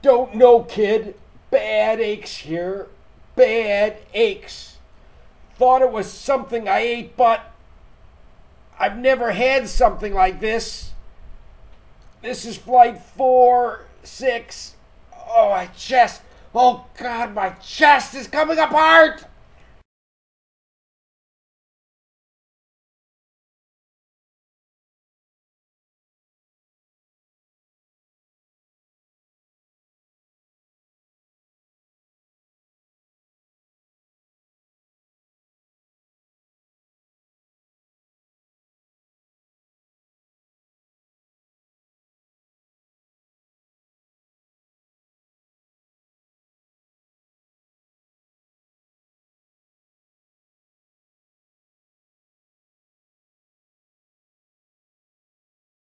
Don't know, kid. Bad aches here. Bad aches. Thought it was something I ate, but I've never had something like this. This is flight 4, 6. Oh, my chest. Oh, God, my chest is coming apart.